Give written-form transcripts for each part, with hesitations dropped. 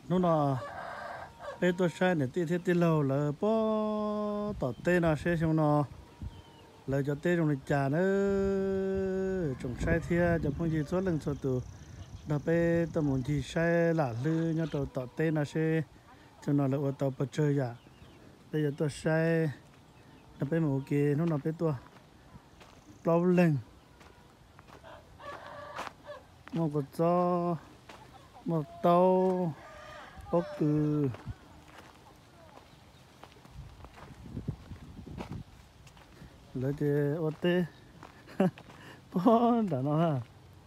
nó là bây tôi sai để tiêu tiêu lâu là bó tọt tên là sẽ xong nó lời cho tên trong lịch trà nữa trồng sai thia cho phong gì số lần số từ đặc biệt tầm muốn gì sai là lư nhau tàu tọt tên là sẽ cho nó là ô tàu bật chơi à bây giờ tôi sai đặc biệt một cái nó là bây tôi lâu lên một cái cho một tàu có cứ lấy thì ô tê bó đã nó ha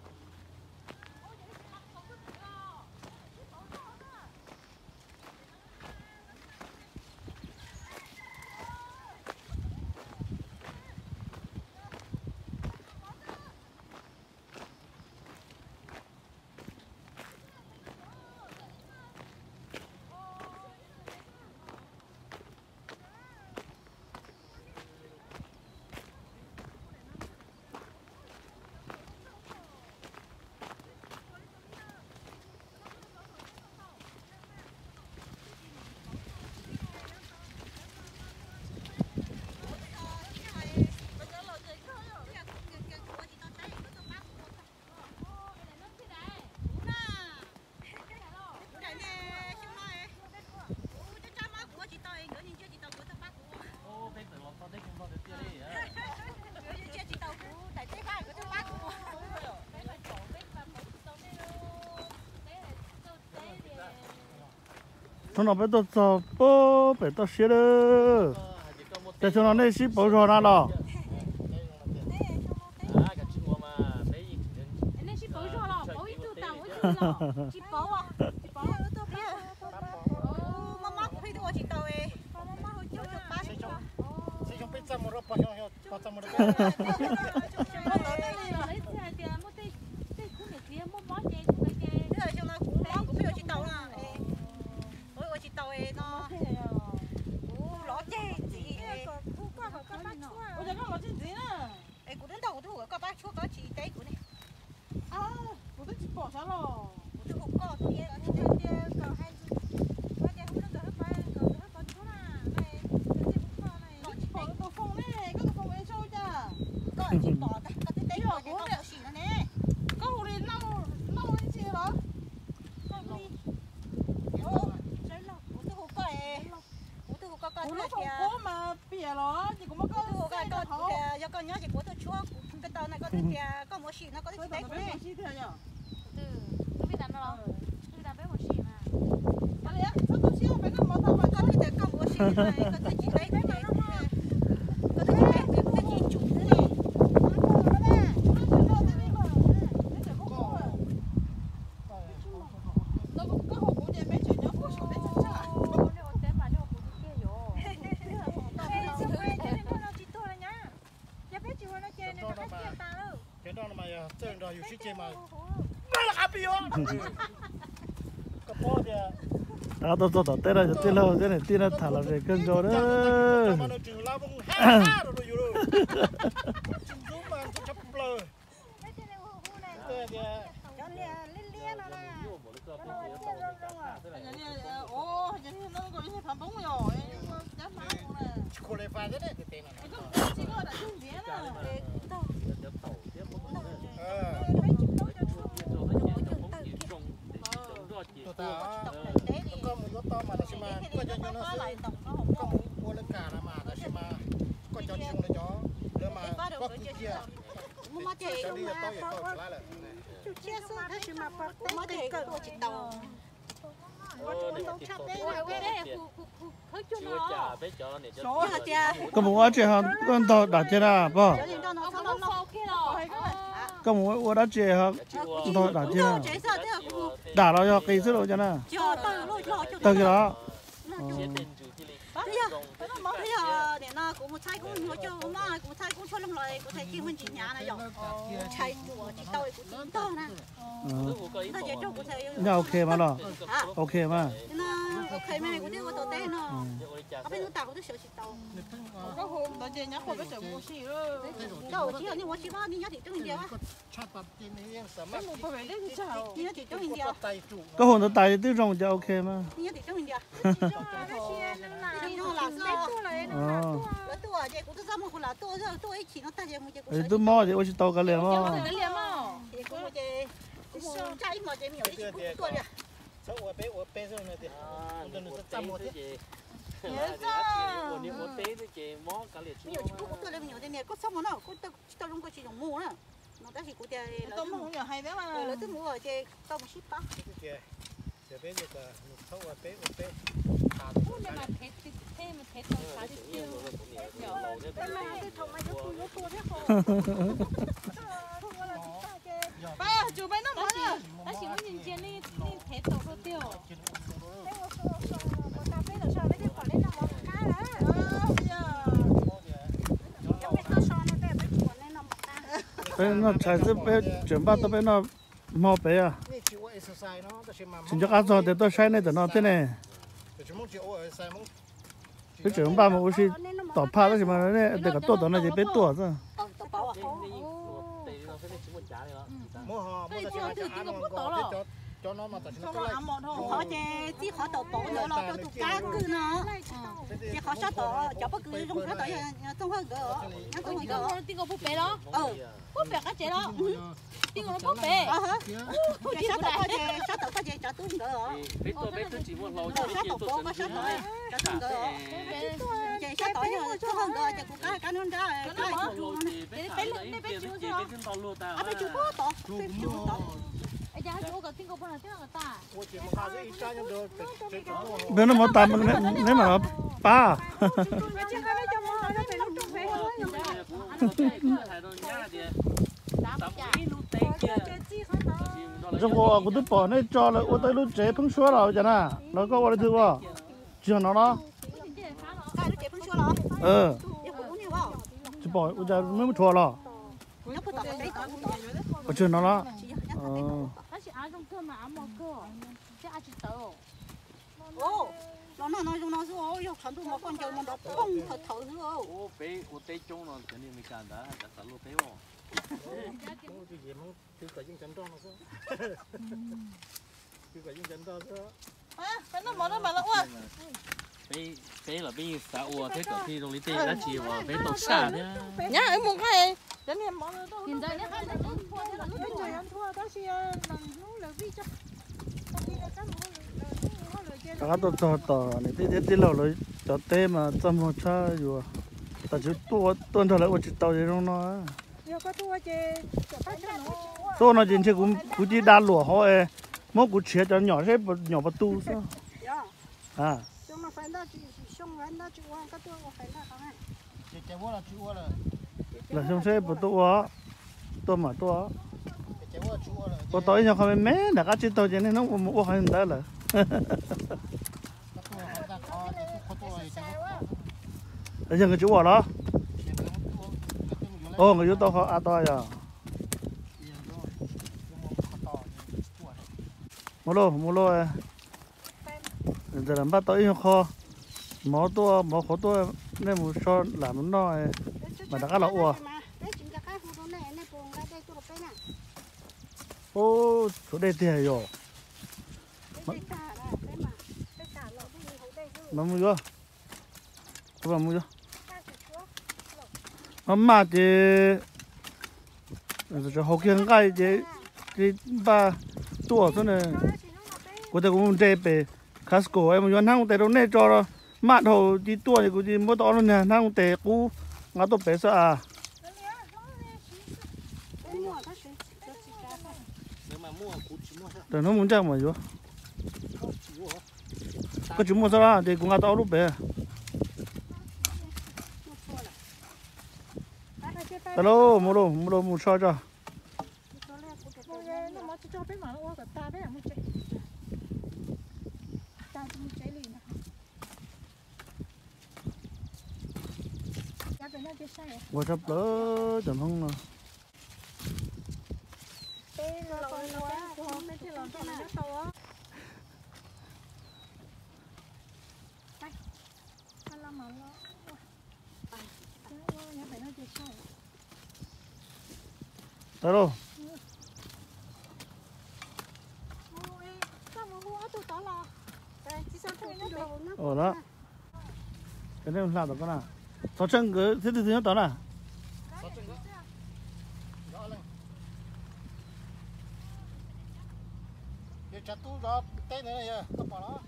nó phải tôi cho bố phải tôi xí nữa để cho nó này xí bố rồi nó đó đó tôi tên là tên lâu thế này tên là thả là về cơn gió đó có một quá chuyện hả con tàu đã chết à bố có một quá đã chết hả con tàu đã chết à đã nó cho cây sữa rồi cho nè từ cái đó bây giờ để nó cũng một sai cũng nói cho mà cũng sai cũng cho lắm rồi cũng sai kia mình chỉ nhà này rồi sai chùa chỉ tôi cũng to nè nhà ok mà nó ok mà OK咩？嗰啲我到底咯，我俾你打嗰啲小石頭。 個好唔得嘅，一個都就冇事咯。 有只有你我希望你一條中意啊， 冇辦法呢啲就係。 你一條中意啊， có hồn nó tài tiêu trong cho ok mà 你一條中意啊， ờ 你用垃圾啊， ờ 那多啊，這我都咱們過來多一起，那大家冇這個。 ấy tôi mò thì tôi chỉ tàu cái liền mà 你臉嘛？ 這個我這加一毛錢沒有，這個多了。 我背上那点，我都是这么的。 你咋？ 我背的这毛干里沒有，這個多了沒有的呢，個什麼呢？個到龍個是用木呢，那但是個的。 都冇人係的嘛。 那都木啊，這到不是吧？ 这边这个，我背。 我哋咪睇咪睇到下啲標。爸呀，做咩都冇啦？但是我認真呢睇到都掉。 bên nó chạy tới bên chuyển bắt tới bên nó mò bé à chính cho ăn rồi để tôi sai này để nó thế này cái chuyển ba mà aussi tỏ pha đó thì mà này để cái tổ nó chỉ biết tổ thôi cho nó mà họ chỉ họ tàu bộ nữa là tàu cá cứ nó chỉ họ sát tàu cho bất cứ trong sát tàu trong hơn gỡ nó không gỡ tiếng cô búp bê đó. Búp bê cái chế đó. Tiếng cô nó búp bê. sát tàu có gì cho tôi gỡ sát tàu bộ có sát tàu cho tôi gỡ sát tàu cho hơn gỡ cho cá nó ra cái chú bố tàu bên nó mò tạm nếu mà nó ba trong cô tôi bỏ này cho là tôi lúc chế phun xóa rồi chả nè nó có qua đây chưa qua chưa nó đó chỉ bỏ bây giờ mới một thua rồi chưa nó đó nó nói rồi yêu khẩn tu một con chơi mà nó bông thật thở rồi ô bé trông nó cái này mình cần đã đặt lô bé không cái gì mà cứ cái những chân đó nó sao cứ cái những chân đó sao cái nó mở nó mà nó quá bé là bé xã ủa thế cả khi đồng lý tê đã chỉ vào bé tàu xa thế nhá em muốn cái đến em mở nó hiện giờ nhá các tổ này tí lâu rồi cho tê mà chăm ho cha rồi ta chỉ tuần thôi lại chỉ tàu gì trong nó tôi nó chỉ cũng chỉ đan lụa thôi mỗi cũng chia cho nhỏ thế nhỏ bắt tu sao à là xong xe bắt tu á tôi mà tu á tôi tới nhà không mấy đã cá chỉ tàu cho nên nó cũng mua hàng đó là bây giờ người chú bỏ đó ô người chú tao họ à tao à mua lô giờ làm bắt tới kho mỏ khó to nên một số làm nó mà đã cá lẩu à ô chỗ đây thì rồi mà mua chưa các bạn mua chưa 엄마 제 저 호경가 이제 바 또서는 그때 cũng để Costco em muốn hàng tệ đâu này cho mát hồ đi tua thì cũng đi mua to luôn nè hàng tệ cũ ngã tổ bé sợ à để nó muốn chăng mà vô có chúng mua sao à thì cũng ngã to lúc bé alo mua sao cho qua sắp lỡ chẳng không nào tới đâu ồ đó cái này làm được con nào sáu chân cứ thế thì thứ đó là chặt tu đó tay này này tao bỏ nó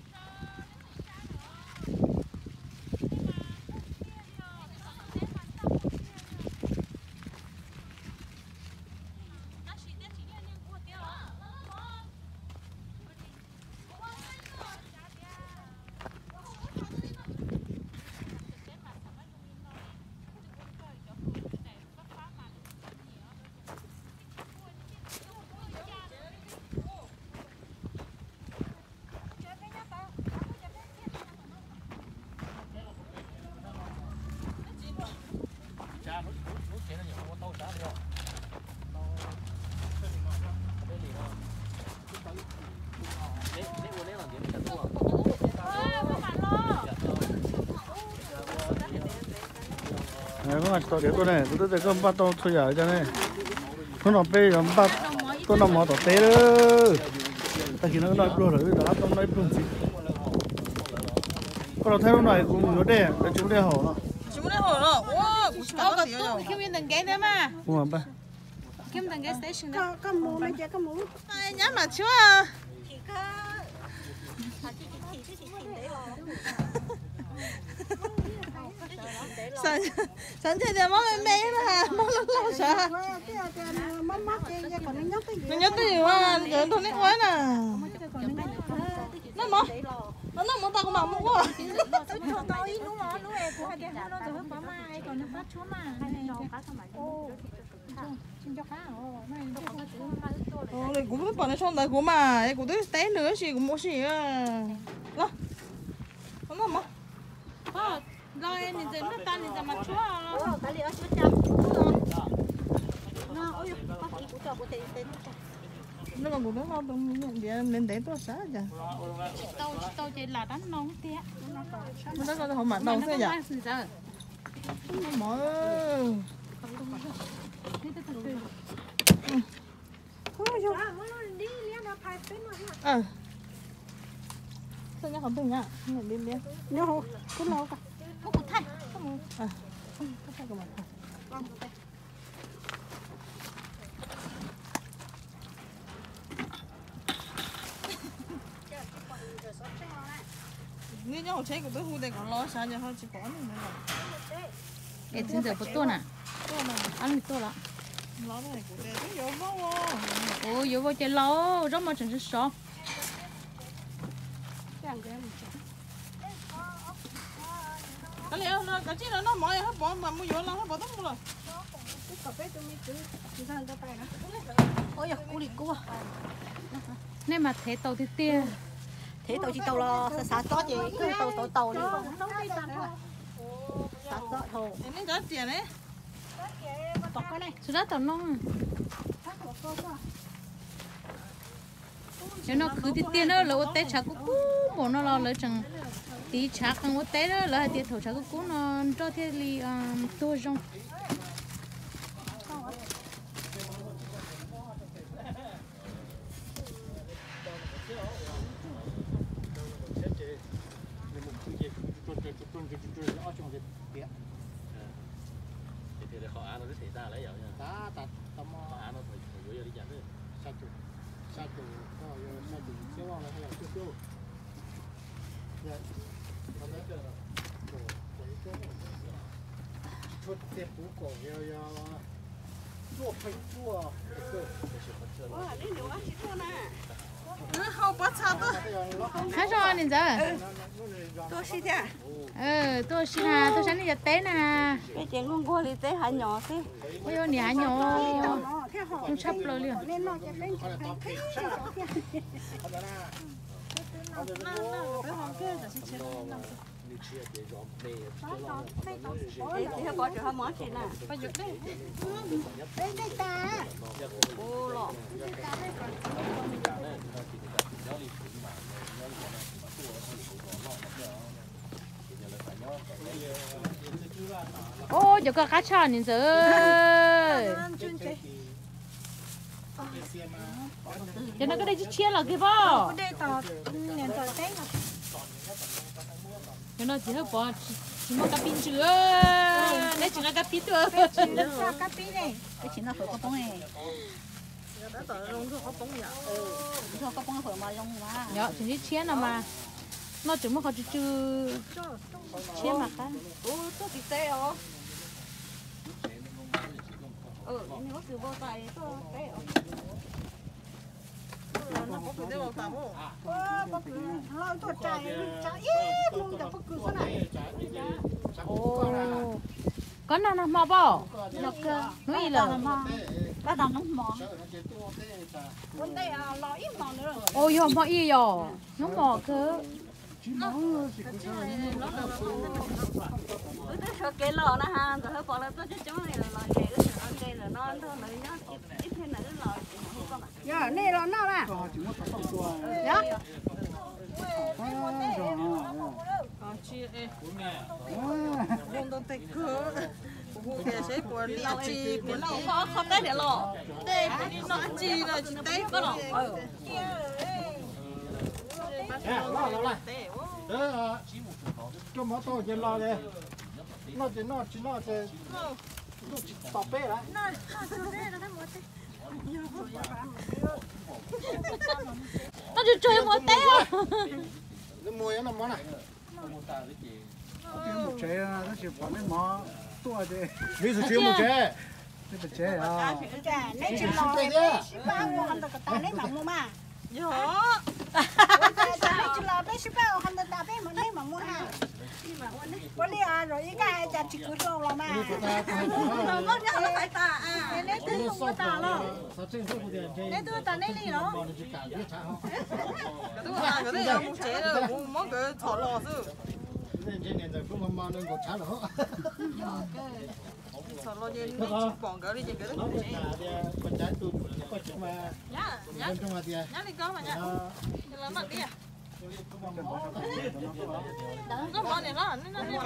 này có tàu điện tôi này tôi thấy có bắt tàu thôi giờ cho này nó nằm bê nó bắt tôi nằm mò tàu té đó ta chỉ nó nói rồi đó tao nói luôn gì có thấy nó này cũng nó đẻ nó chúng đẻ hổ nó chúng nó hổ rồi wow có tụi kim yên đằng ghế nữa mà đúng không ba kim đằng ghế station đó có mũ mấy chị có mũ ai nhá mà chưa chị có sẵn thì món em bé là món lâu sợ nó nhớ cái gì quá giờ tôi nói quá nè nó mỏ nó mỏ tao cũng bảo mua quá này cũng biết bọn nó xong đời của mà em cũng thấy té nữa gì cũng mua gì à nó mỏ lo em nhìn thấy nó tan nhìn thấy mặt chúa lo nó còn cũng nó lo nên để tôi xả giờ tao chỉ là đánh nóng thế nó có không mặt đâu thế giờ nó mỏ sao nhá không từng nhá mình đi đi nhớ cứ lâu cả có cục thay không phải của mình nếu nhau chế của tôi hú đây còn lo sao giờ thôi chỉ có này nữa cái chân giờ bớt to nè ăn được to lắm lo này của đây cái dầu máu ôi dầu vào chơi lâu rất mà chẳng sợ cái này nó cái chiếc nó mỏi hết bỏ mà mua dầu lâu hết bỏ tóc rồi ôi giời cú đi cú nên mà thế tàu thì tia thế tàu chỉ tàu lo xả xót gì cứ tàu đi xả xót hồ nên cái tiền đấy tóc cái này số đó tàu nông cho nó cứ thì tia nó lỡ té chả cú bỏ nó lo lỡ chẳng tí chả không có té đó lỡ tia thầu chả cú nó cho thế li to rong họ ăn nó sẽ ra lấy vậy nha. ta ta tao Họ ăn nó phải gửi đi chặt đấy. sa tù có sa tù xíu ngon là hay là xíu dạ nó nói cái là chút tiền bù cổ yo chua phải chua nó hậu bắt sao đó hả sao anh giờ tôi xí ra tôi xin à tôi sáng đi té nè cái chuyện con qua thì té hại nhỏ thế ôi ôi nhà nhỏ không sắp rồi liền nên nó cho lên thì có chỗ họ món gì nè bây giờ đấy đây đây ta ô lọ ô giờ có cá chọn nhìn giờ cho nó cái đây chia là cái bao đây tao nền tao té cho nó chỉ hơi bỏ chỉ một cái pin chứa đấy chỉ là cái pin thôi chỉ là cái pin này cái chỉ là phải có bông này đã tao lông thuốc có bông nhở cho có bông phải mà lông mà đó chỉ chia nào mà nó chỉ một cái chữ chia mà cái tôi bị té rồi nếu có sự vô tài tôi té rồi nó có cái đâu tao không có cứ lo tôi chạy ít luôn cả bất cứ cái này có nào nào mò bao nó cơ nuôi là bắt đầu nó mò vấn đề là lo ít mò nữa rồi ôi yo mò y yo nó mò cơ tôi sợ cái lò nó ha rồi hơi bỏ là tôi cho này là lò gì cái là nó thôi nữa nhá ít thêm nữa lò giờ này lò nào nè nhá chia không tao tay cơ không thể sẽ của liệt chi của nó không đấy để lò đây nó chi là chỉ tay có lò cho mỏ to chỉ lo đây nó chỉ tao bé đấy nó chỉ chơi một té cái mùi nó mỏ này cái một chế nó chỉ bỏ cái mỏ tua chứ ví dụ chỉ một chế cái một chế à lấy chỉ lò ba ngô hành được ta lấy mỏng mà yo lấy chỉ lò lấy chỉ ba ngô hành được ta lấy mỏng ha có đi à rồi cái chả chỉ cứ rồi là mà nó có nhớ nó phải ta à lấy thứ không có ta lo lấy thứ ta lấy đi đó đúng là cái này không chế đâu không món cái thọ lò chứ trên này rồi cũng mà nên có trả lỗ thọ lò như này bọn cái đi trên cái đó con trái tôi có chỗ mà nhá nhá đi con mà nhá làm mặt đi à nó bỏ này nó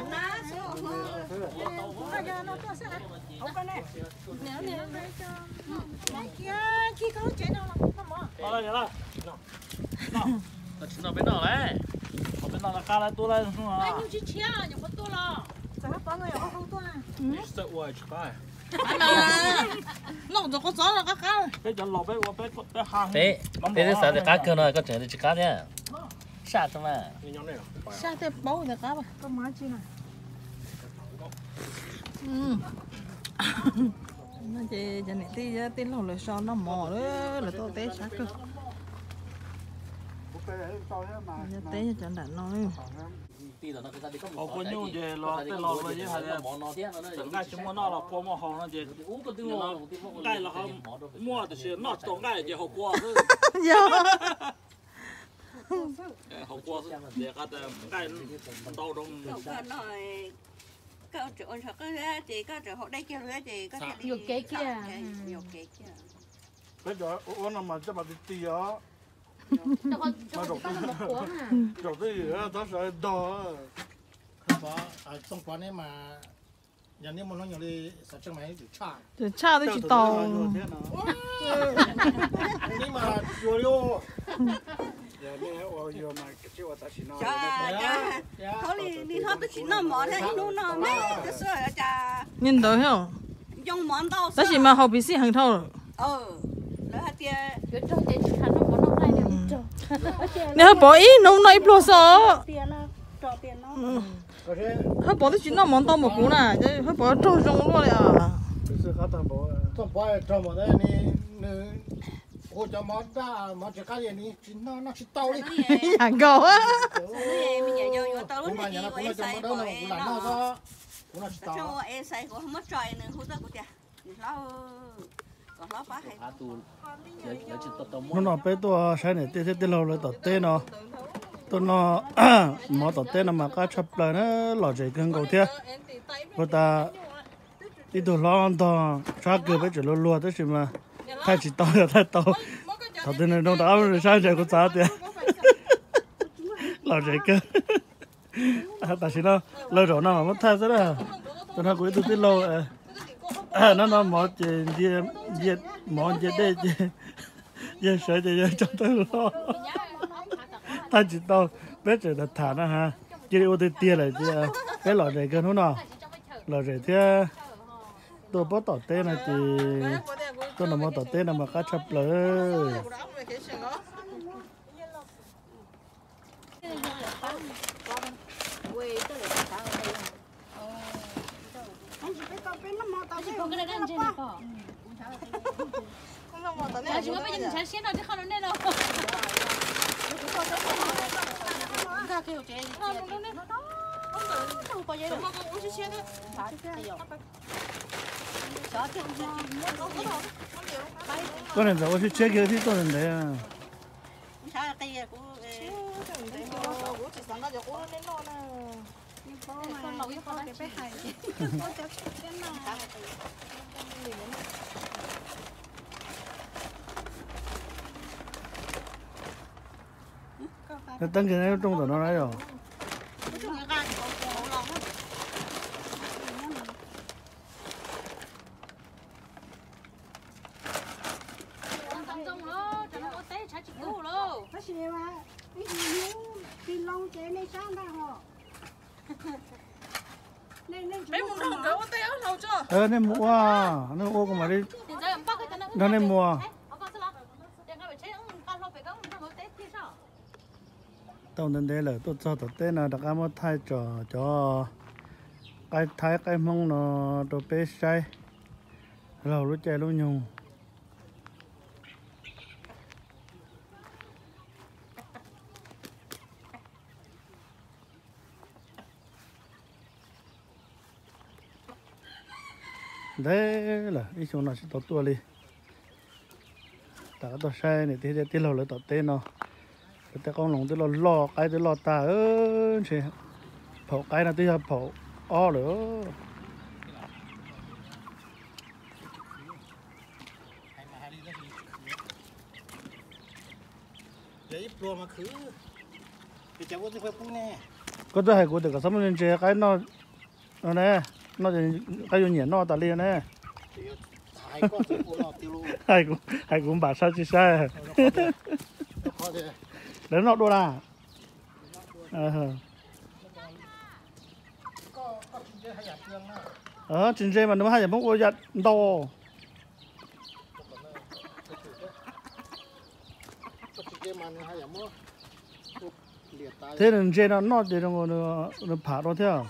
khi có chế nào nó đó là nó bên nào đấy bên nào là cá lại tôi lại không à nhưng chỉ chia nhưng mà tôi lo sao có người ở không tôi sợ uầy cá nó có gió là cá cái chỗ lò bé hàng thế thế sao thì cá cơ nó có chuyện thì chỉ cá nhá sát thôi mà sao thế bấu thì cá mà có má chi này nó chỉ cho này tí tí lâu rồi sao nó mò nữa là tôi té sát cơ té cho đạn nói họ có nhiều về lò cái lò về như thế này ngay chúng nó là qua mua hàng nó gì cái là họ mua thì sẽ nó tổng cái gì họ qua họ qua để cái tàu đông câu chuyện sao cái chị có chuyện họ đây kia rồi chị có nhiều kế kia nhiều kế kia bây giờ nó mà cho bà đi á cho con một cuốn à rồi cái gì đó nó sẽ đỏ có trong quán ấy mà nhà nếu mà nó nhiều đi sẽ chẳng mấy bị cha thì cha tôi chỉ tàu nhưng mà vừa vô giờ này ở giờ mà cái chuyện ta chỉ nói thôi đi thôi tôi chỉ nói mỏ thế nó mấy cái sữa cha nhìn tới không dùng món đâu đó chỉ mà học bị sĩ hàng thâu lấy hạt tiền cái trò chơi chỉ khăn nó món nó này đều nếu bỏ ý nông nói pro sợ tiền nó trò tiền nó hơi bỏ tới chuyện nó món to một cú nè chứ hơi bỏ trâu rong luôn đấy à cái sự khác thằng bố trong quán trong một đây ni cô cho món ra món chỉ cái gì ni nó chỉ tàu đi hàng cầu á bây giờ vô tao lúc cũng mà này nhà nó cũng em là xài trong đó cũng là nó có cũng là chỉ cho tàu em xài của mất trời nữa hút ra của tiền nó còn nó phá hay nó nói bé tôi sáng này tê tê lâu rồi tao tê nó tôi nó mỏ tao tê nó mà cá chập lại nó lò chạy cân cầu thế cô ta đi đồ lon to sao cứ bé chỉ lùa lùa tới chỉ mà thay chỉ tao là thay tao tao tên này nó đã rồi sao chạy có giá tiền lò chạy cân ta chỉ nó lâu rồi nó mà mất thay rồi đó tôi nói cuối tôi tê lâu nó mỏ chỉ mỏ chỉ đây giờ sợ giờ cho tôi lo ta chỉ tao bé trời thật thà đó ha chỉ đi ô tô tia là chứ cái lò rầy cái nó nào lò rầy thế tôi bắt tỏi tê này thì tôi làm tỏi tê là mà cá chập lỡ Con cái này đang trên này có. Chả chúng bây giờ chả xé nào chứ không nó nên đâu. Ra kêu chế. Không có gì đâu. con này rồi chơi kia thì tôi này à Con lẩu con cái bé hay. nó tăng cái này trong tao nó đấy rồi Bác sĩ mà cái gì pin long chế này sang đây họ nên mấy mùng đồng đó có téo lâu chưa nên mua nó mua cái mà đi nó nên mua tao nên đây là tôi cho tao tên là đặc âm thay cho cái thái cái mông nó đồ bê say rồi lúc chạy lúc nhung đấy là đi xuống nó sẽ tao tua đi tao say này thì tí lâu lại tao tên nó cái con lồng tí lo cái tí lo ta chị phổ cái là tí là phổ o nữa để pro mà khứ thì cháu có thể phải phun nè có tôi hay của được cả sáu mươi chế cái nó nè nó cái gì nhỉ nó ta liền nè hai con sẽ phun nó tiêu luôn hay cũng bà sao chứ sao để nó đô la chính chế mà nó hay là bóng ô giặt to thế nên chế nó để nó phá nó theo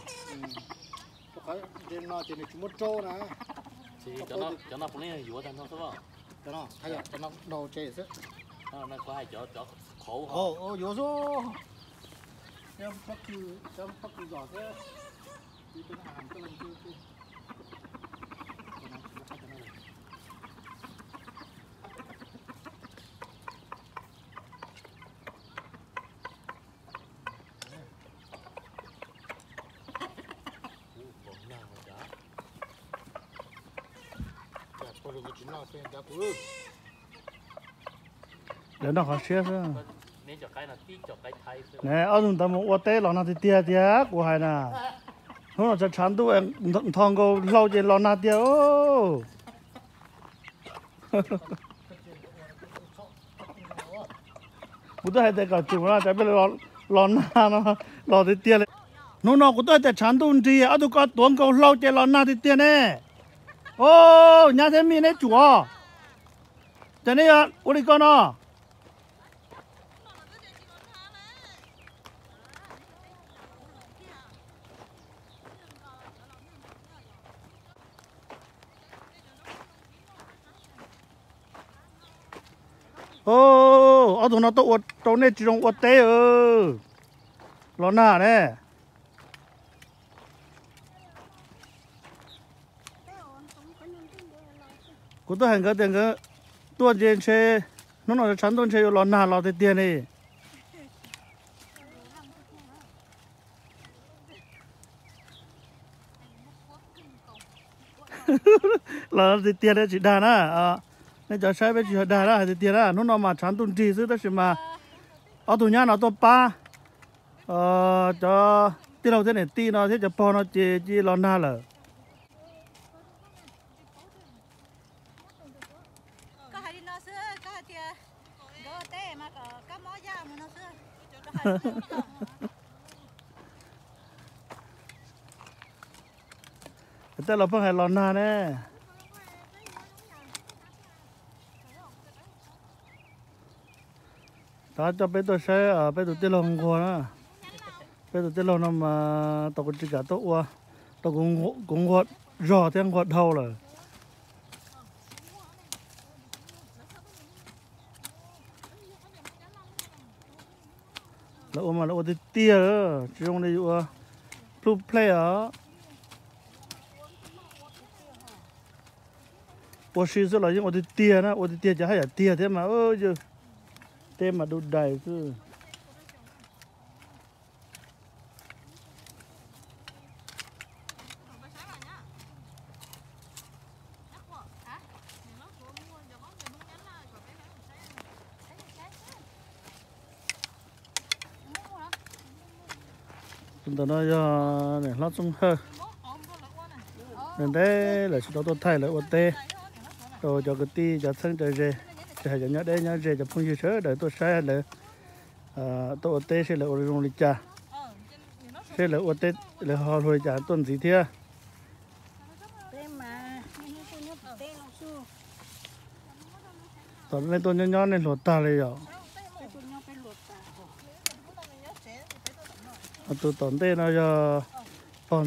nó chỉ là chúng trâu nè thì cho nó cũng lên dũa thành thôi cho nó hay là cho nó đầu chế chứ nó có hai chỗ khổ ồ dũa số em bắt cứ giọt thế đi bên hàng cái lần kia để nó khó xếp nữa nên cho cái là tí cho cái thay nè ở chúng ta một ô té lò nào thì tia của hai nè nó là chán tu em thong go lâu trên lò nào tia ô bữa tôi hay để cả chịu nó chạy bên lò nào nó lò thì tia nó của tôi để chán tu gì ở tôi có tuồng go lâu trên lò nào thì tia nè ô nhà thế mi này chủ à cho nên à ủa đi con à ô ở tụi nó tụi tụi này chỉ trong uất té lo nà nè cô tôi hành cái tiền cái tuần tiền chơi nó nói chán tuần chơi lo nà lo tiền này lo tiền đấy chỉ đàn á nên cho sai với chị đà ra thì tiền ra nó mà chán tuần trì chứ đó chứ mà ở tụi nhà nó to ba cho tí đầu thế này tí nó thế cho po nó chỉ lo na là แต่เราเพิ่งให้รอนานแน่ถ้าจะไปตัวใช้ไปตัวที่ลงก่อนนะไปตัวที่ลงนำมาตัวกุจิกาตัววัวตัวกงวัดรอเที่ยงวัดเท่าเลยแล้วมาแล้วที่เตี้ยเลยจะลงในวัวพลุเพลย์我是说了，因为我的爹呢，我的爹家还有爹的嘛，就爹嘛都带是。chúng ta nói cho này nó trong hơi nên đấy là chúng tôi thay lại ô tê rồi cho cái ti cho thân trời rề cho nhớ đây nhớ rề cho phong như sớ để tôi sai là tôi ô tê sẽ là ô rong lịch trà sẽ là ô tê là họ hồi trà tuần gì thế tao nên tôi nhớ nên lột taเลยrồi tôi tổn tê nó cho còn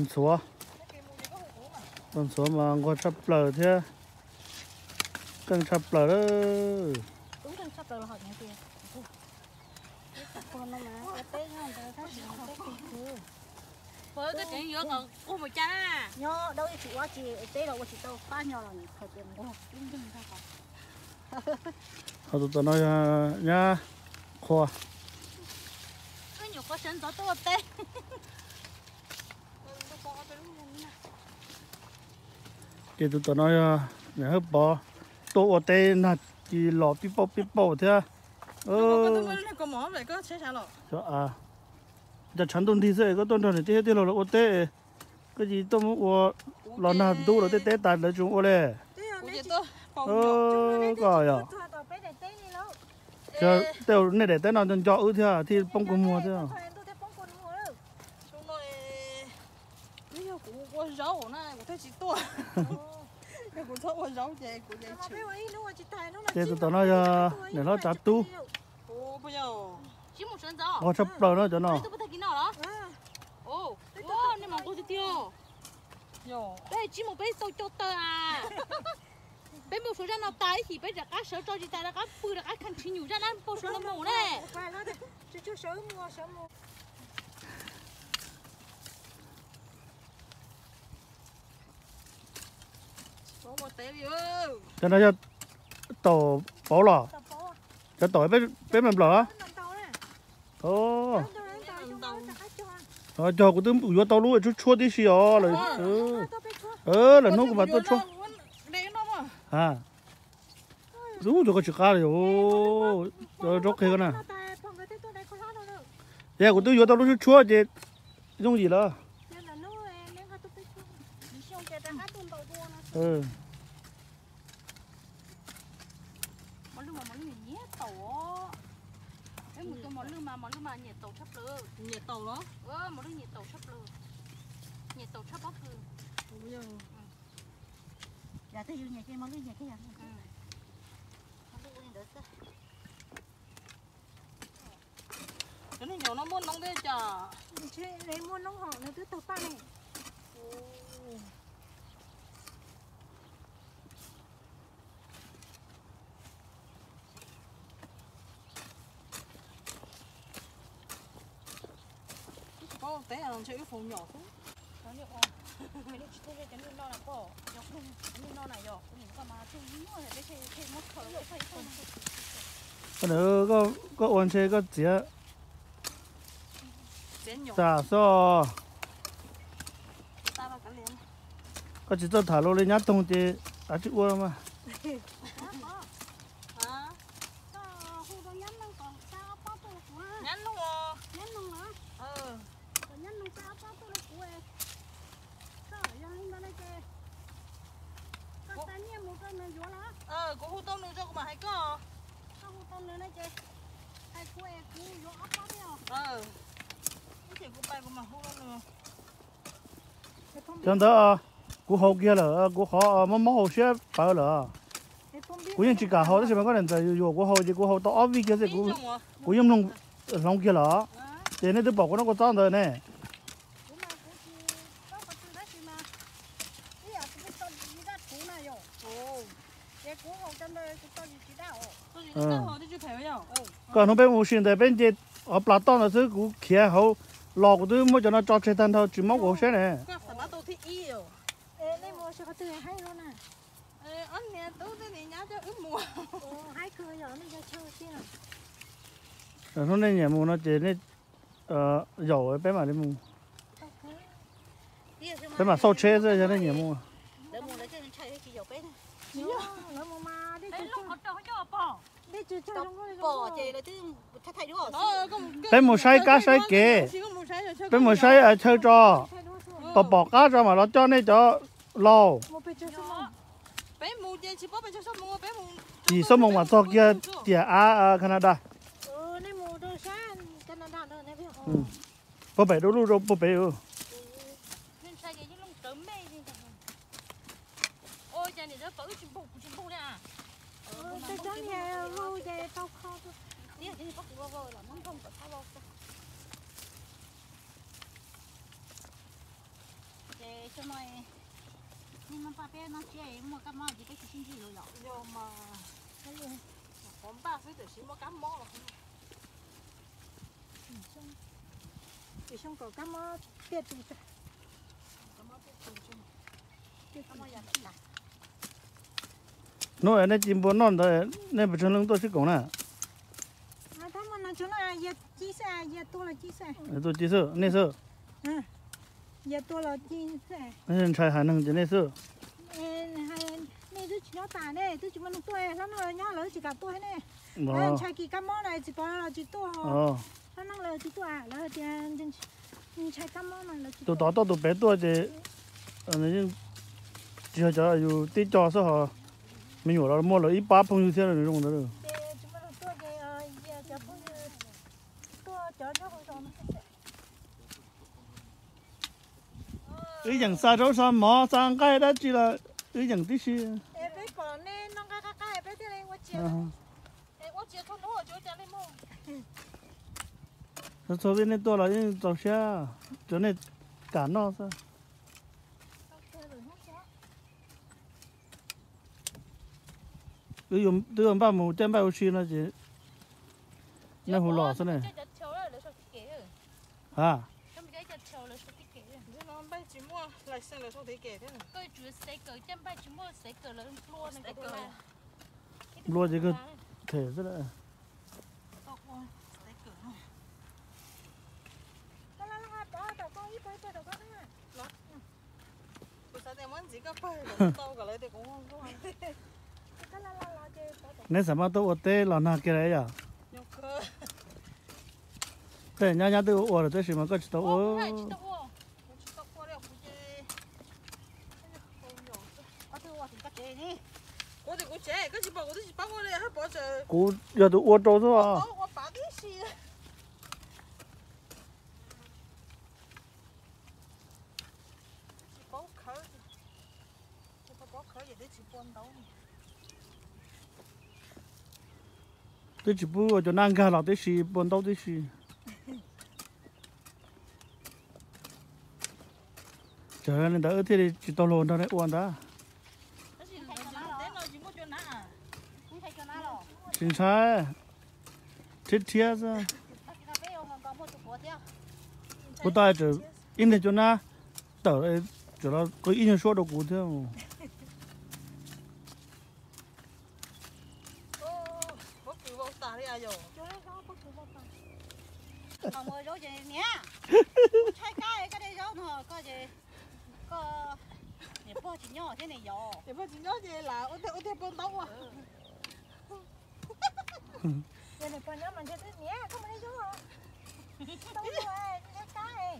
số mà có sắp lở thế cần sắp lở đó đúng cần sắp lở là hỏi nghe tiền con nó mà cái tết nó người ta với cái chuyện giữa còn cô một cha nhớ đâu chị quá chị tết đâu chị đâu phá nhau là thời tiền đâu đúng đúng sao họ tụi nói nha khoa cái nhiều có sinh gió tốt tết thì tụi nói nhà hấp bò tô ở đây là chỉ lò pipo thế có mỏ vậy có xe xả lọ cho giờ chắn tuần thì sẽ có tuần này thì lò ở đây cái gì tôi muốn lò nào đủ rồi tết tại là chúng ở đây coi à giờ đều này để tết nào cho ư thế thì bông cùng mua thế của rau này của thấy chỉ to của thợ của rau vậy của vậy thì tụi nó để nó chặt tu ô bây giờ chỉ một sân gió họ sắp rồi nó cho nó tôi thấy cái nào đó ô nên mà tôi thì tiêu đây chỉ một bé sâu cho tơ à bé một số ra nó tái thì bé ra cá sấu cho chị ta ra cá pư ra cá khăn chín nhiều ra nó bao số nó mù này chú sớm mua cho nó cho tổ bảo lò cho tổ bé mềm lò cho cái tấm ủi tao luôn chút chua tí xíu rồi là nó cũng mà tôi chua đúng rồi có chữ cá rồi rồi rốt cái này giờ của tôi ủi tao luôn chút chua chứ dùng gì đó món lươn mà nhiệt tàu sắp lơ nhiệt tàu đó món lươn nhiệt tàu sắp lơ nhiệt tàu sắp bóc lơ bây giờ dạ tôi dùng nhiệt cái món lươn nhiệt cái gì cái này nhỏ nó muốn nóng thế chả lấy muốn nóng họ nó cứ tàu pa này có té là chơi cái phòng nhỏ thôi nó liệu cái này chỉ tôi cái nước non là bỏ nó không cái nước non này rồi mình có mà chơi gì mà để chơi mất khẩu vậy phải không cái nữa có ôn chơi có dĩa nhỏ xả so ta vào cái liền có chỉ cho thả lô lên nhát tung thì chịu uống mà nhắn luôn à nhắn luôn hả nhắn luôn sao có tôi là của em sao giờ lên đây chơi có tay nhé một cái mình vô lá có hút tôm nữa cho mà hay có không hút tôm nữa này chơi hay của em cứ vô ốc quá đi à Cái của bài của mà hú nữa. chẳng đó cú hậu kia là cú họ mà hậu xe bảo là cú những chỉ cả hậu đó thì mà có nên tại dù cú hậu to vi kia thì cú dùng lòng kia là thế nên tôi bảo nó có tao rồi nè còn không biết một chuyện tại bên kia ở Platon là thứ cú kia hậu lò của tôi mới cho nó cho chơi tan thôi chỉ móc của xe này nó nên nhà mua nó chỉ nên dầu ở bên mà đi mua bên mà sau chế rồi cho nên nhà mua bên một sai cá sai kề bên một sai ở chơi trò bỏ cá cho mà nó cho nên cho lò chỉ số mông mà to kia tiệt Canada bố bể đâu đâu bố bể ừ nhưng mà ba bé nó chơi mua cái món gì cái chuyện gì rồi Vô mà còn ba phải tự xí mua cá mó thì xong có cái món tiệt tụi nó ở đây chim bồn non thôi nên phải cho lưng tôi sẽ講nè thằng mà nó cho nó giờ chi xa giờ tôi là chi xa tôi chỉ sợ nên sợ giờ tôi là chi xa nên trai hà năng chỉ nên sợ này tôi chỉ nó tàn này tôi chỉ muốn tôi nó nhá lớn chỉ cả tôi này trai kỳ cái món này chỉ có là chỉ tôi nó năng là chỉ tôi là tiền trai cái món này là chỉ tôi tôi bé tôi thì nên chỉ choอยู่ที่จอซะเหรอไม่อยู่แล้วมั่วเลยอีป้าพงอยู่เท่านั้นตรงนั้นเลยý rằng xa chỗ xa mỏ sang cái đó chỉ là ý rằng tí xí số bên này tôi là những tàu xe chỗ này cả nó sao cứ dùng từ ba mù trên ba xí nó chỉ nó hồ lò thế này à chỉ mua lại xem là không thấy kể thế này. Tôi chủ sẽ cởi chân bay chỉ mua sẽ cởi lớn luôn này cái luôn chỉ có thể rất là nên sao mà tôi ở đây là nào cái đấy à thế nhà nhà tôi ở đây xem mà có chỉ tôi cú giờ tôi uống trâu thôi tôi chỉ bù cho nàng gà là tôi xì buồn đau tôi xì trời nên đỡ thì chỉ tao lồn đâu đấy uống đó chính xác chết thiệt ra cô ta chỉ in để cho na tờ đây cho nó có in số đâu cụ thế mồi rau gì nè thay cái đây rau nữa có gì có để bò chỉ nhỏ thế này rồi để bò chỉ nhỏ gì là ô tô bồn tàu à giờ này còn nhớ mình chơi nè không phải rau à tao rồi cái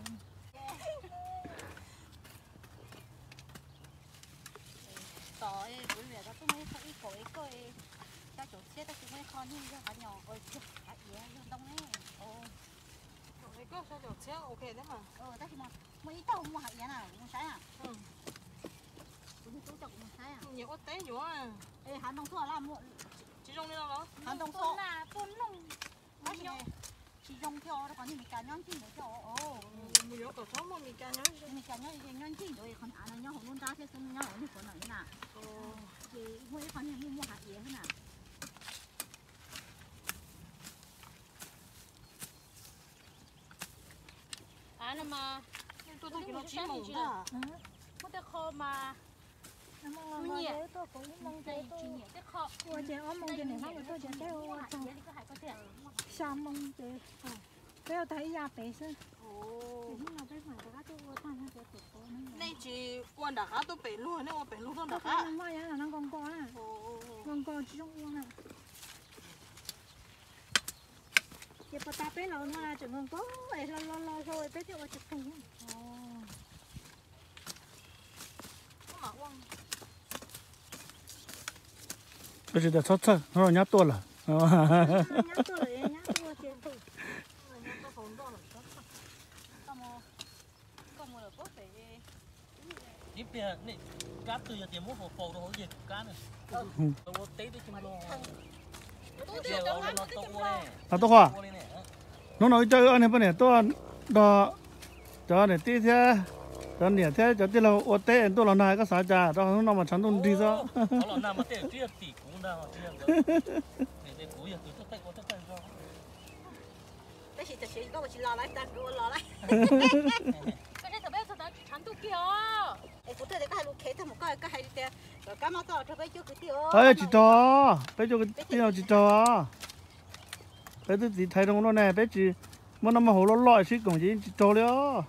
tỏi bữa nay tao mới thấy ít coi cái chỗ xe tao mới con nhưng ra cả nhỏ ơi hạt dẻ đông ấy nó sao được xe ok đấy mà. Đó thì mà mấy tàu mua hạt nào, mua sai à? Cũng chú trọng mua sai à? Nhiều ớt té nhiều à. Ê, hắn đông thua là mua. Chỉ trong đây đâu đó. Hắn đông thua là tuần nông. Bao nhiêu? Chỉ trong theo đó còn những cái nhon chín để cho. Mình có có mà mình cả nhá. Mình cả nhon chín rồi còn ăn nhau không luôn ra thế xong nhau ở chỗ này nè. Thì mỗi con những mua hạt gì thế nào? À mà Tôi thấy nó chín mỏng ra. có cái kho mà Mong nhẹ. Tôi cũng mong đây chỉ nhẹ cái kho Ủa chị ốm mong chị này không tôi chị thấy mua hạt gì cái hạt có thể sao mong chị. Bây thấy ra bé xưa. Này chị quan đã cá tôi bể luôn, nếu mà bể luôn không đã cá. Nó mới là nó con co à. Con co chỉ trong uống à. Chị bắt ta bé lâu nó là chừng con co, vậy lo rồi bé theo chụp hình. Mà uống. bây giờ sót sót nó nhát tua là Nhát tôi rồi, nhát tôi chị thử. tiếp theo này cá từ giờ tiền mua phổ phổ đồ gì cá này tôi té tới chim lo giờ nó to quá này à tôi khoa nó nói chơi anh em bên này tôi đó cho này tí thế cho nè thế cho tí là ô té tôi là này có sao cha cho nó mà chẳng tôi đi ra nó là nằm ở đây chia tỷ cũng đang chia để cú giờ tôi tay cho Bé chị chỉ có chị lo lại ta cứ lo lại. cái này tao bé tao chán tu kia Ê, cụ thể cái hai lũ khế thêm một cái hai đi theo. Rồi cá mắm to cho bé chú cái tiêu. ơi chị cho bé cho cái tiêu chị cho bé tôi chỉ thấy trong nó này bé chỉ mà nó mà hồ lót lọi xí cũng chỉ cho đó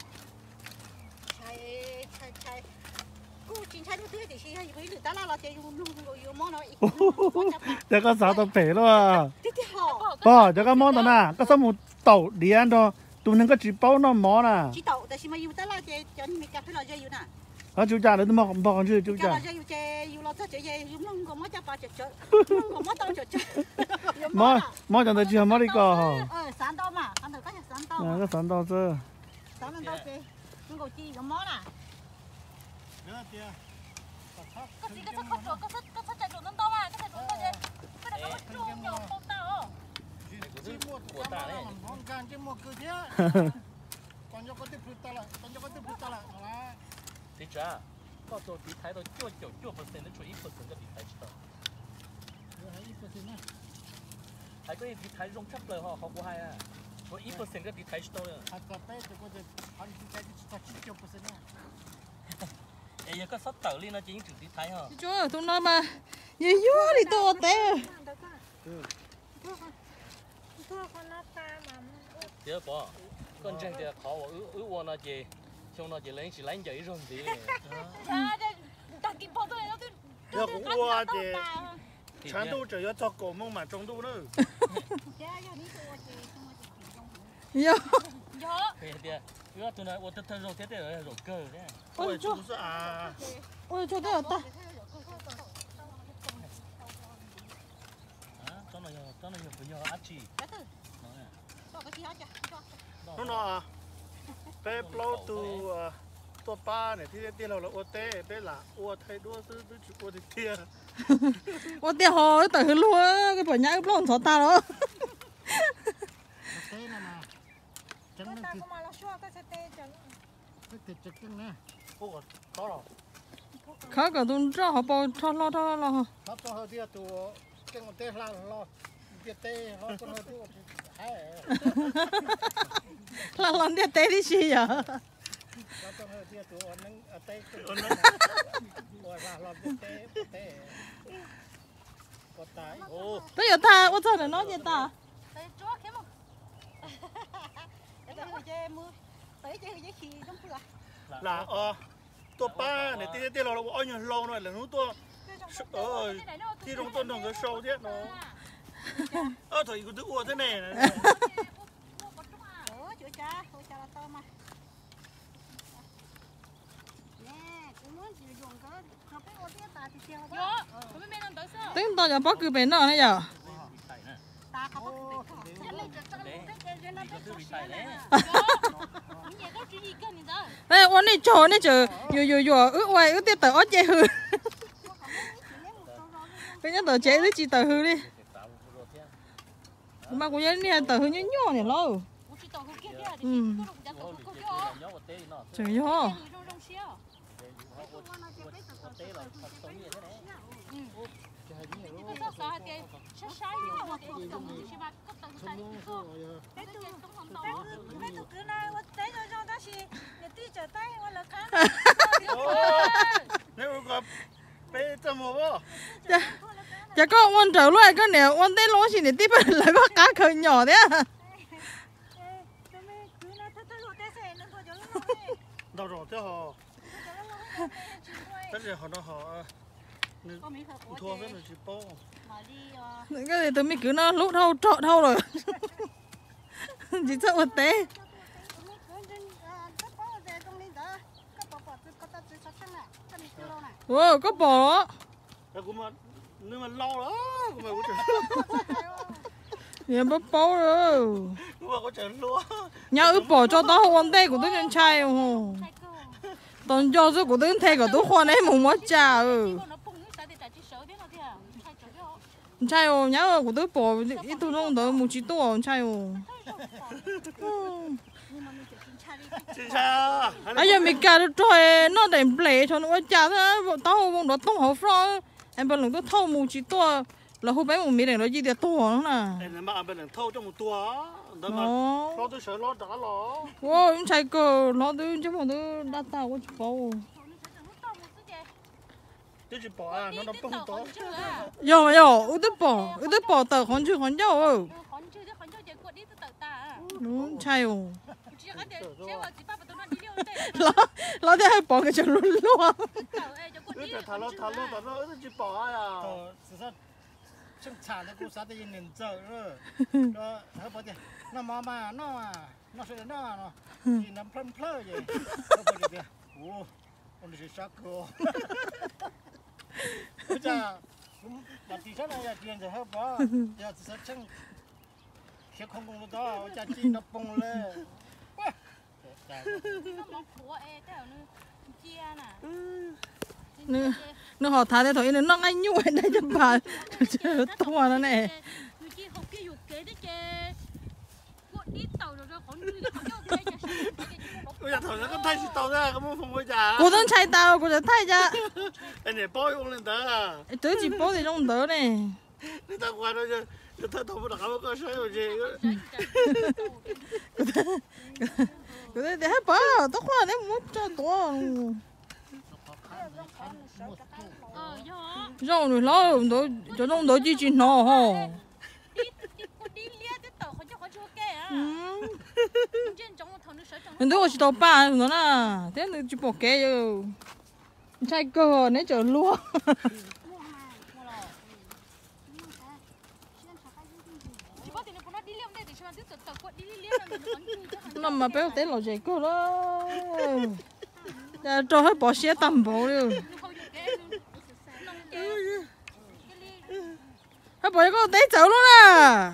Chạy. Cụ chính xác như thế thì chị hay với người ta là chơi dùng món nó. để có sao tao bể luôn à Tiếp theo. bỏ cho cái món đó nè có sao một tàu đi ăn đó tụi nó có chỉ bao nó món nè Chỉ tàu tại sao mà dùng ta là chơi cho mình cà phê là chơi dùng nè. à chú cha đấy nó mà còn chưa chú Cái cha là chơi dùng lo chơi dùng nó còn mới cho ba chơi. Còn mới tao chơi. món cho tôi chưa món đi co Sáng tao mà, ăn được cái sáng tao. cái sẵn tao chứ Sáng tao chơi. Nó còn chi cái món nè. cái gì cái sắt chạy trốn tao mà cái chạy trốn tao gì cái này nó trốn nhiều không tao của ta đấy Món gan chứ mua cơ chứ. Còn cho có tiếp là. thì cha có tôi thì thấy tôi chua phần nó chỉ ít phần cái thì thấy chứ thấy cái thì thấy rong chấp lời họ không có hay à có ít phần cái thì thấy chứ Hạt cà phê thì có thể ăn cái chỉ 90% nha. giờ có sắp tờ lên nó chỉ chỉ thấy hả Chúa tôi nói mà. Nhiều đi tôi té. chứ bỏ con chân thì khó ứ uo nó gì xong nó chỉ lấy giấy rồi gì ta kịp bao giờ nó giờ cũng qua thì chán tu chỉ có cho cổ mông mà trong tu nữa Nhiều. thì tôi nói tôi thân rồi thế rồi cơ đấy ôi chú à Ôi cho tôi ở ta. cho nó nhiều ác chi nó bé plau tu tua ba này thì tiền là ô té bé là ô thay đua thứ ô thì kia Ôi tiền hồ tới hư luôn cái bỏ nhãi cái lon xóa ta đó. Thế là mà. Chẳng nên thì mà nó xua cái tê chẳng. cái thịt chực nè. ô có rồi Khá cả tôi cho họ bao cho lo. Nó cho hơi dia tụ cái ngọn tê lo. Dia tê lo con hơi tụ. Là lần đi té đi gì vậy? Nó cho hơi dia tụ nâng tê. Rồi là lo tê. Có tay. ô Bây giờ ta, ôi trời nó gì ta? Đấy chúa kiếm một Tới chơi với khi trong cửa. là tua ba này tiền là bao nhiêu lâu rồi là nó tua thì trong tuần đồng cái sâu thế nó thôi cứ tự uo thế này Chú cha là to mà. Nè, cũng muốn sử dụng cái nó cái ô tiết ta thì tiêu đó. Có mấy năm tới sao? Tính tôi giờ bắt cứ bén nọ này giờ. Ta không có cái đây ôn đi chỗ này chờ yo ước ngoài ước tiết tờ ớt chế hư cái nhất tờ chế đấy chỉ tờ hư đi mà cũng như này tờ hư nhỏ nhỏ này lo trời ơi nếu có bé cho mua vô chả có ôn trở lại cái này ôn tên lỗ chỉ để tiếp là có cá khơi nhỏ đấy à đâu rồi chứ họ tất nhiên họ nó họ thua với người chỉ bao cái này tôi mới cứ nó lúc thâu trọ thâu rồi chỉ sợ một té wow có bò đó nếu mà lâu đó cũng mà có nhà bắp bò rồi cũng mà có trời lúa nhà ướp bò cho tao hôm nay của tôi nhân trai không toàn cho số của tôi thay của tôi khoan ấy mùng mất trà trai ồ nhá của tôi bỏ ít tôi không đỡ một chỉ to trai ồ bây giờ mình cả rồi nó để lệ cho nó chả thế tao không nó tông hậu phao em bên lồng tôi thâu một chỉ to là hôm bé một miếng này nó chỉ để to nữa nè em mà bên lồng thâu trong một tua đó mà lo tôi sợ lo đã lo wow em trai cơ lo tôi chứ mà tôi đã tao có chỉ bao chứ chỉ bỏ à nó bông to yo tôi bỏ tờ con chưa con dâu đúng trai ồ lo thế hay bỏ cái chân luôn luôn thả lo chỉ bỏ à 实际上生产的故啥的人走了，说他不的，那妈妈那啊，那是那啊，你能喷喷的，他不的，哦，我那是啥歌？bây giờ là tí số này là tiền rồi hết bỏ, giờ sẽ chăng sẽ không công đó, cha chi nó bung lên. nó họ thả thế thôi nó anh nhu ở đây cho bà chờ to nó này bây giờ thằng nó có thay xịt tàu ra có muốn phòng bây giờ cô đang chạy tàu cô sẽ thay ra anh này bói uống lên đó à tới chỉ bó thì trong đó này người ta qua đó chứ người ta thầu một đảo có sai rồi gì cô thấy để hết bỏ tao khoa đấy muốn cho to rau rồi lo rồi cho nó đỡ chi chuyện nó ho tôi chỉ tao ba nữa nè thế nên chỉ bỏ cái rồi trai cơ nãy chờ luôn nó mà béo té lò dày cơ đó cho hết bỏ xe tầm bộ luôn hết bỏ có té chậu luôn à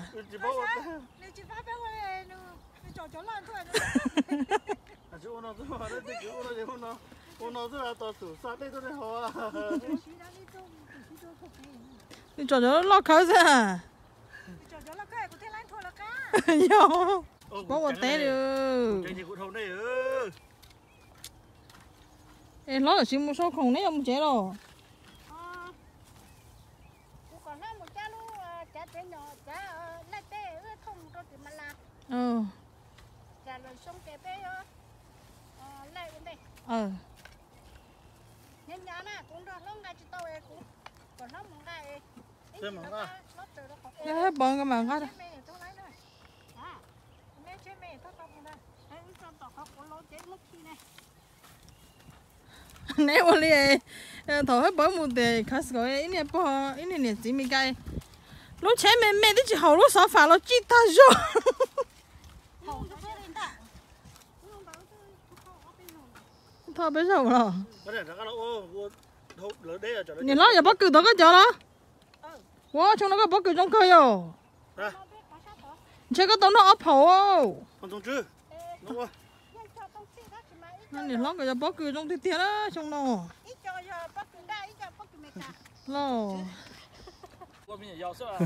đi trò nó lo khởi ra yo có một té được em nói là xin một số khổng đấy ông chế rồi hết bọn cái màn hết nếu mà đi thầu hết bởi một đề khá sửa ý này bỏ ý này chỉ mình cái lúc trẻ mẹ đi chỉ hậu lúc sao phải lo chỉ ta rồi thôi bây giờ rồi nhìn nó giờ bắt cử đó có chỗ đó wow trong nó có bắt cử trong khơi rồi chơi cái tao nó ấp hậu con trông chứ nó qua nó nhìn lắm cái bó cười trong tiệt đó trong nó lo Qua bên nhà giàu sao à?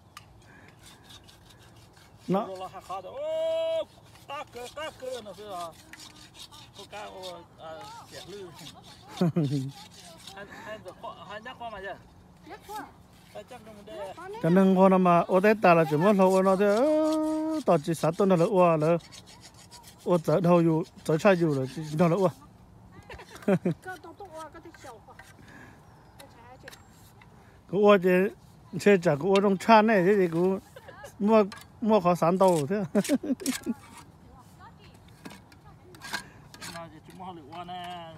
nó Rồi là hạt khó đó. Ô, cá cơ nó phải là. Có cá ô kẹt lư. Hai nhắc qua mà chứ. Tại chắc trong đây. cho nên con mà ô tết ta là chỉ muốn lâu nó thế tao chỉ sát tuần là ô là ô tới đâuอยู่tới saiอยู่rồi chỉ đâu là ô cái ô chỉ chơi chả cái ô trong chan này thế thì cũng mua khó sán tàu thế Nào chỉ mua lựu qua nè.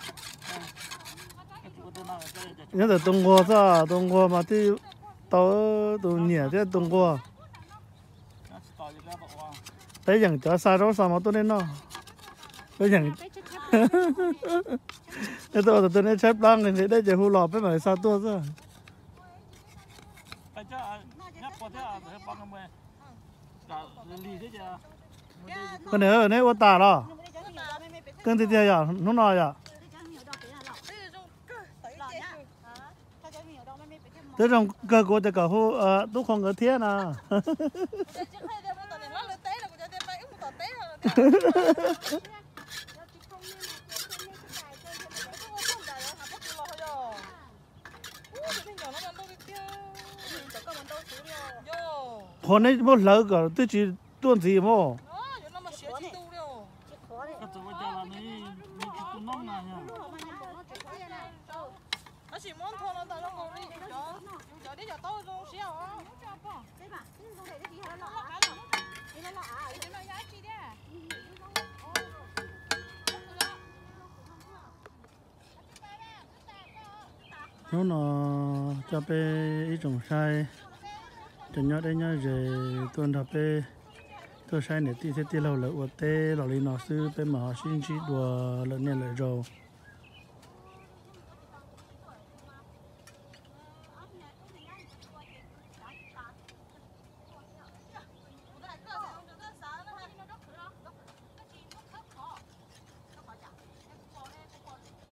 nhớ là Trung Quốc sao Trung Quốc mà thì tàu tàu nhẹ thế Trung Quốc đấy chẳng cho sai đâu sao mà tôi nên nó đấy chẳng cái tôi nên chép đăng thì đấy chỉ hù lọp với mà sao tôi sao Tại chắc nhắc qua thế à, để bằng mày. Cả lì thế chứ. cái này ở đây ô tả đó cơn thì thế à nó nói à thế trong cơ của cái cả hù tôi không có thế nàoคนนี้บ่เลิกก็ตัวจีต้นสีบ่ Cái tụi bây giờ là ní tụi nông này nha. nó chỉ muốn thua nó tao nó ngồi đi đó giờ đi giờ tao không xíu nó cho bé ý trồng sai cho nhớ đây nhớ về tuần thập bé tôi sai này tí thế tí lâu là uất tê là lý nó sư bé mà họ xin chỉ đùa lần này lại rồi